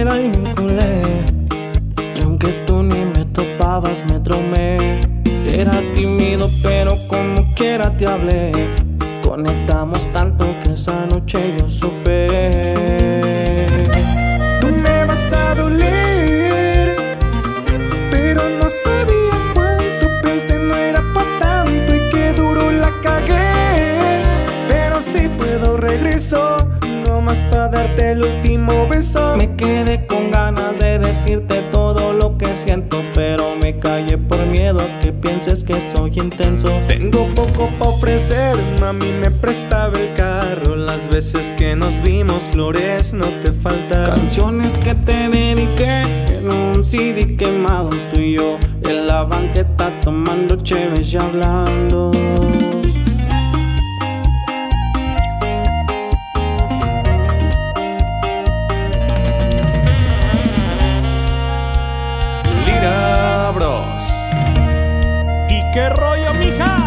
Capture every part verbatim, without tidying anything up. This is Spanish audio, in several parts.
la vinculé, y aunque tú ni me topabas me traumé. Era tímido pero como quiera te hablé. Conectamos tanto que esa noche yo supe. Tú me vas a doler, pero no sabía cuánto. Pensé no era pa' tanto y que duro la cagué. Pero si puedo regreso, no más pa' darte el último beso. Me quedé con ganas de decirte todo lo que siento, pero me callé por miedo a que pienses que soy intenso. Tengo poco pa' ofrecer, mami me prestaba el carro. Las veces que nos vimos flores no te faltaron. Canciones que te dediqué en un C D quemado, tú y yo en la banqueta tomando cheves y hablando. Lira Bros. ¿Y qué rollo, mija?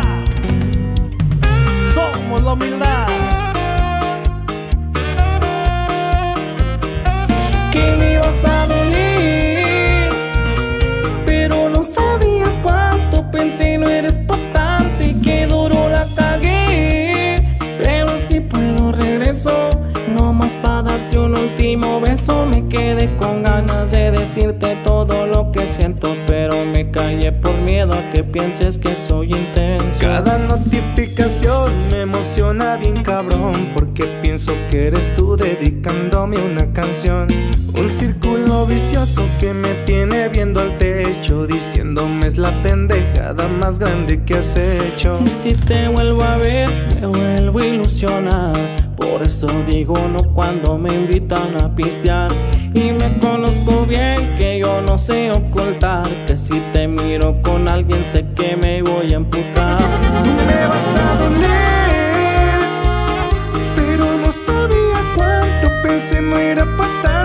Somos la humildad. Que me ibas a doler, pero no sabía cuánto. Pensé no eres pa' tanto y que duro la cagué. Pero si puedo regreso, no más pa' darte un último beso. Me quedé con ganas de decirte todo lo que siento, pero me callé por miedo a que pienses que soy intenso. Cada notificación me emociona bien cabrón, porque pienso que eres tú dedicándome una canción. Un círculo vicioso que me tiene viendo al techo, diciéndome es la pendejada más grande que has hecho. Y si te vuelvo a ver, me vuelvo a ilusionar. Por eso digo no cuando me invitan a pistear. Y me conozco bien que yo no sé ocultar, que si te miro con alguien sé que me voy a emputar. Me vas a doler, pero no sabía cuánto. Pensé no era pa' tanto